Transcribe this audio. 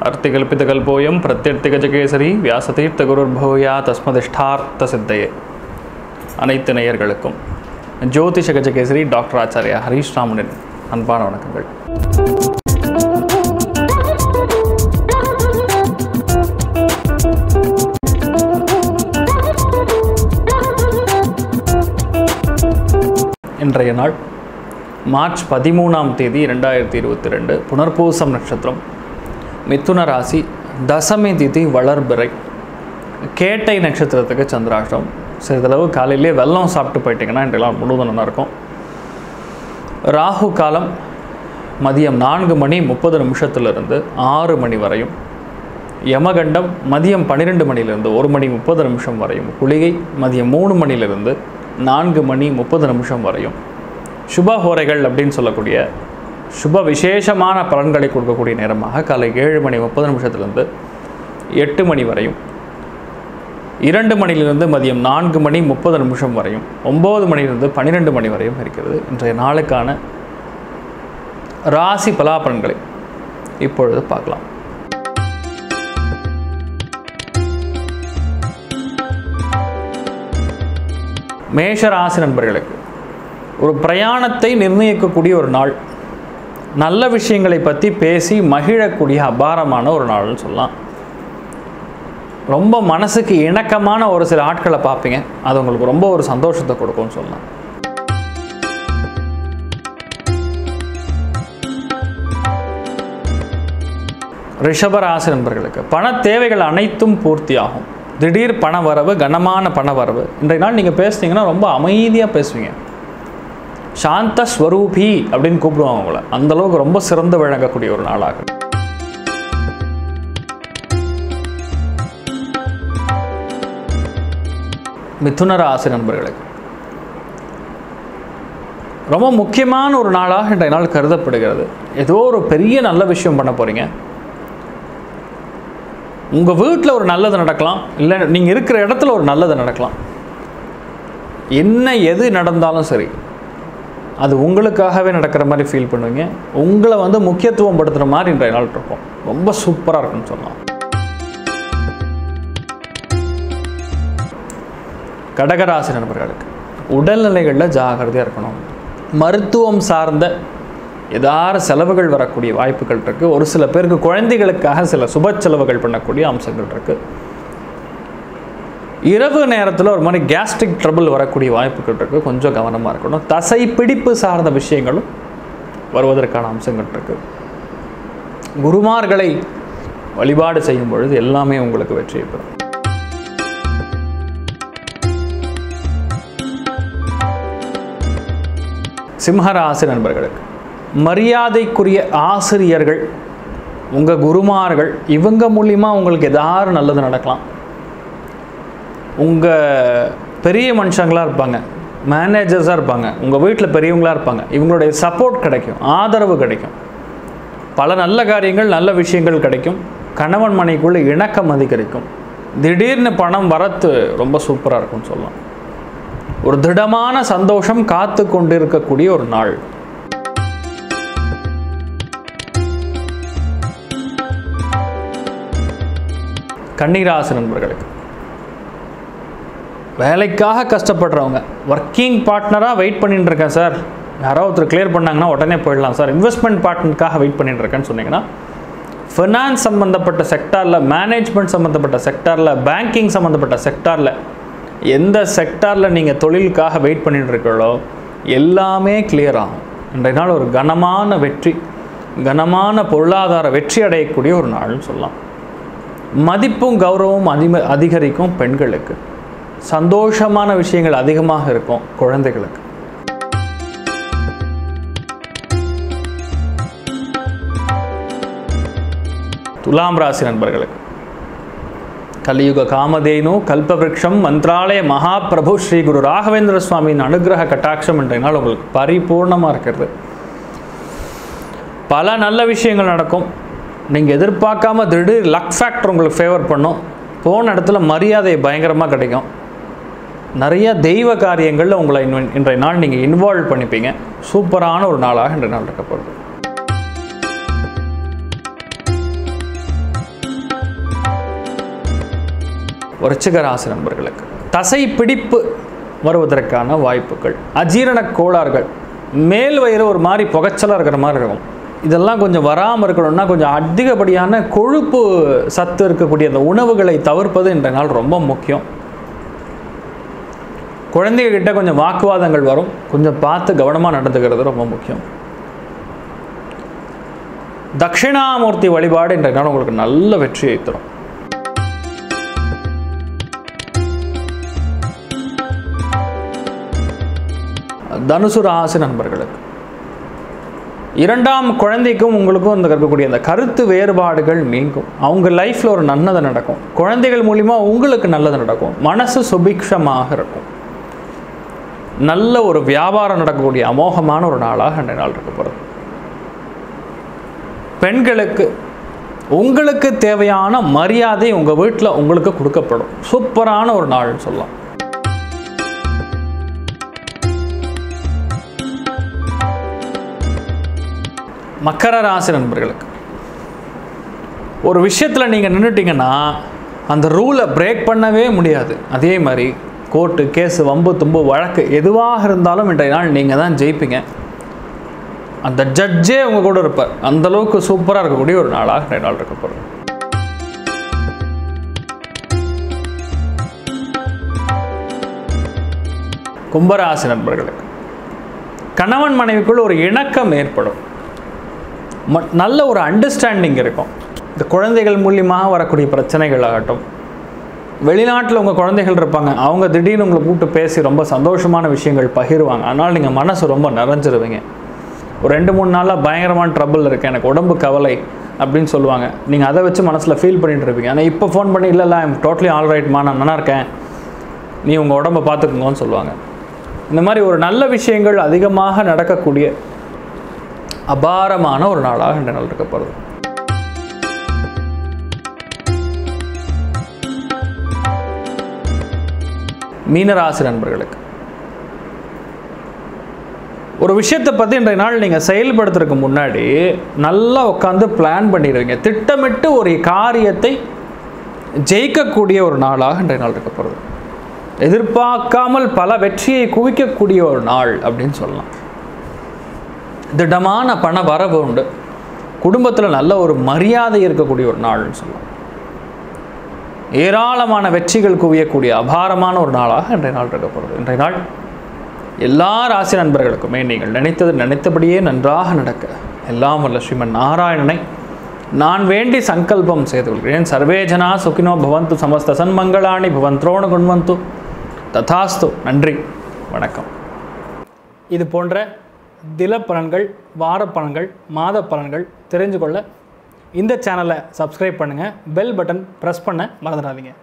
अर्तिकल्पितकल्पोऽयं प्रत्यर्ति गजकेसरी व्यासतीर्थगुरुर्भूया तस्मदिष्टार्थ सिद्धये அனைத்து நேயர்களுக்கும் ஜோதிஷ கஜகேசரி டாக்டர் ஆச்சார்யா ஹரீஷ் ராமனின் அன்பான வணக்கங்கள். இன்றைய நாள் மார்ச் 13ஆம் தேதி 2022 புனர்பூசம் நட்சத்திரம், மிதுன ராசி, தசமி திதி வளர்பிறை, கேட்டை நட்சத்திரத்துக்கு சந்திராஷ்டம். சிறிதளவு காலையிலே வெல்லம் சாப்பிட்டு போயிட்டிங்கன்னா இன்றையெல்லாம் முழுவதும் நல்லாயிருக்கும். ராகு காலம் மதியம் 4:30 6 மணி வரையும், யமகண்டம் மதியம் 12 மணிலிருந்து 1:30 வரையும், குளிகை மதியம் 3 மணிலிருந்து 4:30 வரையும், சுபஹோரைகள் அப்படின்னு சொல்லக்கூடிய சுப விசேஷமான பலன்களை கொடுக்கக்கூடிய நேரமாக காலை 7:30 8 மணி வரையும், 2 மணிலிருந்து மதியம் 4:30 வரையும், 9 மணிலிருந்து 12 மணி வரையும் இருக்கிறது. இன்றைய நாளுக்கான ராசி பலாபலன்களை இப்பொழுது பார்க்கலாம். மேஷ ராசி நண்பர்களுக்கு ஒரு பிரயாணத்தை நிர்ணயிக்கக்கூடிய ஒரு நாள், நல்ல விஷயங்களை பற்றி பேசி மகிழக்கூடிய அபாரமான ஒரு நாள்னு சொல்லலாம். ரொம்ப மனசுக்கு இணக்கமான ஒரு சில ஆட்களை பார்ப்பீங்க, அது உங்களுக்கு ரொம்ப ஒரு சந்தோஷத்தை கொடுக்கும்னு சொல்லலாம். ரிஷபராசி நண்பர்களுக்கு பண தேவைகள் அனைத்தும் பூர்த்தியாகும். திடீர் பண வரவு, கனமான பண வரவு. இன்றைய நாள் நீங்கள் பேசுனீங்கன்னா ரொம்ப அமைதியாக பேசுவீங்க. சாந்த ஸ்வரூபி அப்படின்னு கூப்பிடுவாங்க உங்களை. அந்தளவுக்கு ரொம்ப சிறந்து விளங்கக்கூடிய ஒரு நாளாகும். மிதுன ராசி நண்பர்களுக்கு ரொம்ப முக்கியமான ஒரு நாளாக இன்றைய நாள் கருதப்படுகிறது. ஏதோ ஒரு பெரிய நல்ல விஷயம் பண்ண போகிறீங்க. உங்கள் வீட்டில் ஒரு நல்லது நடக்கலாம், இல்லை நீங்கள் இருக்கிற இடத்துல ஒரு நல்லது நடக்கலாம். என்ன எது நடந்தாலும் சரி, அது உங்களுக்காகவே நடக்கிற மாதிரி ஃபீல் பண்ணுவீங்க. உங்களை முக்கியத்துவம் படுத்துகிற மாதிரி இன்றைய நாள் இருக்கும். ரொம்ப சூப்பராக இருக்குன்னு சொல்லலாம். கடகராசி நண்பர்களுக்கு உடல்நிலைகளில் ஜாகிரதையாக இருக்கணும். மருத்துவம் சார்ந்த ஏதாவது செலவுகள் வரக்கூடிய வாய்ப்புகள் இருக்குது. ஒரு சில பேருக்கு குழந்தைகளுக்காக சில சுப செலவுகள் பண்ணக்கூடிய அம்சங்கள் இருக்குது. இரவு நேரத்தில் ஒரு மாதிரி கேஸ்ட்ரிக் ட்ரபிள் வரக்கூடிய வாய்ப்புகள் இருக்குது. கொஞ்சம் கவனமாக இருக்கணும். தசை பிடிப்பு சார்ந்த விஷயங்களும் வருவதற்கான அம்சங்கள் இருக்குது. குருமார்களை வழிபாடு செய்யும் பொழுது எல்லாமே உங்களுக்கு வெற்றியை பெறும். சிம்மராசி நண்பர்களுக்கு மரியாதைக்குரிய ஆசிரியர்கள், உங்கள் குருமார்கள், இவங்க மூலிமா உங்களுக்கு ஏதாவது நல்லது நடக்கலாம். உங்கள் பெரிய மனுஷங்களாக இருப்பாங்க, மேனேஜர்ஸாக இருப்பாங்க, உங்கள் வீட்டில் பெரியவங்களாக இருப்பாங்க, இவங்களுடைய சப்போர்ட் கிடைக்கும், ஆதரவு கிடைக்கும். பல நல்ல காரியங்கள், நல்ல விஷயங்கள் கிடைக்கும். கணவன் மனைக்குள்ளே இணக்கம் அதிகரிக்கும். திடீர்னு பணம் வரத்து ரொம்ப சூப்பராக இருக்கும்னு சொல்லலாம். ஒரு திடமான சந்தோஷம் காத்து கொண்டிருக்கக்கூடிய ஒரு நாள். கன்னிராசி நண்பர்களுக்கு வேலைக்காக கஷ்டப்படுறவங்க, ஒர்க்கிங் பார்ட்னராக வெயிட் பண்ணிட்டு இருக்கேன் சார், யாராவது ஒருத்தர் கிளியர் பண்ணாங்கன்னா உடனே போயிடலாம் சார், இன்வெஸ்ட்மெண்ட் பார்ட்னருக்காக வெயிட் பண்ணிட்டு இருக்கேன்னு சொன்னீங்கன்னா, ஃபினான்ஸ் சம்மந்தப்பட்ட செக்டாரில், மேனேஜ்மெண்ட் சம்மந்தப்பட்ட செக்டாரில், பேங்கிங் சம்மந்தப்பட்ட செக்டாரில், எந்த செக்டாரில் நீங்கள் தொழிலுக்காக வெயிட் பண்ணிட்டு இருக்கீங்களோ எல்லாமே கிளியர் ஆகும். இன்றைய நாள் ஒரு கனமான வெற்றி, கனமான பொருளாதார வெற்றி அடையக்கூடிய ஒரு நாள்னு சொல்லலாம். மதிப்பும் கௌரவமும் அதிகரிக்கும். பெண்களுக்கு சந்தோஷமான விஷயங்கள் அதிகமாக இருக்கும். குழந்தைகளுக்கு துலாம் ராசி நண்பர்களுக்கு கலியுக காமதேனு கல்பவிருக்ஷம் மந்த்ராலய மகாபிரபு ஸ்ரீ குரு ராகவேந்திர சுவாமியின் அனுகிரக கட்டாட்சம் என்ற நாள் உங்களுக்கு பரிபூர்ணமாக இருக்கிறது. பல நல்ல விஷயங்கள் நடக்கும். நீங்கள் எதிர்பார்க்காம திடீர் லக் ஃபேக்டர் உங்களுக்கு ஃபேவர் பண்ணும். போன இடத்துல மரியாதை பயங்கரமாக கிடைக்கும். நிறைய தெய்வ காரியங்களில் உங்களை இன்றைய நாள் நீங்கள் இன்வால்வ் பண்ணிப்பீங்க. சூப்பரான ஒரு நாளாக இன்றைய நாள் இருக்க போகிறது. விருச்சிக ராசி நண்பர்களுக்கு தசை பிடிப்பு வருவதற்கான வாய்ப்புகள், அஜீரண கோளாறுகள், மேல் வயிறு ஒரு மாதிரி புகைச்சலாக இருக்கிற மாதிரி இருக்கும். இதெல்லாம் கொஞ்சம் வராமல் இருக்கணும்னா கொஞ்சம் அதிகப்படியான கொழுப்பு சத்து இருக்கக்கூடிய அந்த உணவுகளை தவிர்ப்பது இன்றைய நாள் ரொம்ப முக்கியம். குழந்தைகிட்ட கொஞ்சம் வாக்குவாதங்கள் வரும், கொஞ்சம் பார்த்து கவனமாக நடந்துக்கிறது ரொம்ப முக்கியம். தட்சிணாமூர்த்தி வழிபாடு இன்றைய நாள் உங்களுக்கு நல்ல வெற்றியை தரும். தனுசு ராசி நண்பர்களுக்கு இரண்டாம் குழந்தைக்கும் உங்களுக்கும் இந்த இருக்கக்கூடிய அந்த கருத்து வேறுபாடுகள் நீங்கும். அவங்க லைஃப்பில் ஒரு நல்லது நடக்கும். குழந்தைகள் மூலிமா உங்களுக்கு நல்லது நடக்கும். மனசு சுபிக்ஷமாக இருக்கும். நல்ல ஒரு வியாபாரம் நடக்கக்கூடிய அமோகமான ஒரு நாளாக இந்த நாள் இருக்கப்படுது. பெண்களுக்கு உங்களுக்கு தேவையான மரியாதை உங்கள் வீட்டில் உங்களுக்கு கொடுக்கப்படும். சூப்பரான ஒரு நாள்னு சொல்லலாம். மக்கர ராசி நண்பர்களுக்கு ஒரு விஷயத்தில் நீங்கள் நின்றுட்டீங்கன்னா அந்த ரூலை பிரேக் பண்ணவே முடியாது. அதே மாதிரி கோர்ட்டு கேஸு வம்பு தும்பு வழக்கு எதுவாக இருந்தாலும் இன்றைய நாள் நீங்கள் தான் ஜெயிப்பீங்க. அந்த ஜட்ஜே உங்கள் கூட இருப்பார். அந்தளவுக்கு சூப்பராக இருக்கக்கூடிய ஒரு நாளாக இன்றைய நாள் இருக்கப்படுது. கும்பராசி நண்பர்களுக்கு கணவன் மனைவிக்குள் ஒரு இணக்கம் ஏற்படும். நல்ல ஒரு அண்டர்ஸ்டாண்டிங் இருக்கும். இந்த குழந்தைகள் மூலியமாக வரக்கூடிய பிரச்சனைகள் ஆகட்டும், வெளிநாட்டில் உங்கள் குழந்தைகள் இருப்பாங்க, அவங்க திடீர்னு உங்களை கூப்பிட்டு பேசி ரொம்ப சந்தோஷமான விஷயங்கள் பகிர்வாங்க. அதனால் நீங்கள் மனசு ரொம்ப நிறைஞ்சிருவீங்க. ஒரு 2-3 நாளாக பயங்கரமான ட்ரபிள் இருக்குது, எனக்கு உடம்பு கவலை அப்படின்னு சொல்லுவாங்க. நீங்கள் அதை வச்சு மனசில் ஃபீல் பண்ணிட்டு இருப்பீங்க. ஆனால் இப்போ ஃபோன் பண்ணி இல்லை ஐம் டோட்டலி ஆல்ரைட்மா, நான் நல்லா இருக்கேன், நீ உங்கள் உடம்பை பார்த்துக்குங்கன்னு சொல்லுவாங்க. இந்த மாதிரி ஒரு நல்ல விஷயங்கள் அதிகமாக நடக்கக்கூடிய அபாரமான ஒரு நாளாக இந்த நாள் இருக்கப்படுது. மீனராசி நண்பர்களுக்கு ஒரு விஷயத்தை பற்றி இன்றைய நாள் நீங்கள் செயல்படுத்துறதுக்கு முன்னாடி நல்லா உட்காந்து பிளான் பண்ணிடுவீங்க. திட்டமிட்டு ஒரு காரியத்தை ஜெயிக்கக்கூடிய ஒரு நாளாக இன்றைய நாள் இருக்கப்படுது. எதிர்பார்க்காமல் பல வெற்றியை குவிக்கக்கூடிய ஒரு நாள் அப்படின்னு சொல்லலாம். திடமான பண வரவு உண்டு. குடும்பத்தில் நல்ல ஒரு மரியாதை இருக்கக்கூடிய ஒரு நாள்னு சொல்லலாம். ஏராளமான வெற்றிகள் குவியக்கூடிய அபாரமான ஒரு நாளாக இன்றைய நாள் இருக்கப்படுது. இன்றைய நாள் எல்லா ராசி நண்பர்களுக்குமே நீங்கள் நினைத்தது நினைத்தபடியே நன்றாக நடக்க எல்லாம் வல்ல ஸ்ரீமன் நாராயணனை நான் வேண்டி சங்கல்பம் செய்து கொள்கிறேன். சர்வேஜனா சுகினோ பவந்து, சமஸ்த சன்மங்களாணி பவந்த்ரோண குண்வந்து ததாஸ்து. நன்றி, வணக்கம். இது போன்ற தில பலன்கள், வார பலன்கள், மாத பலன்கள் தெரிஞ்சு கொள்ள இந்த சேனலை சப்ஸ்கிரைப் பண்ணுங்கள். பெல் பட்டன் ப்ரெஸ் பண்ண மறந்துடாதீங்க.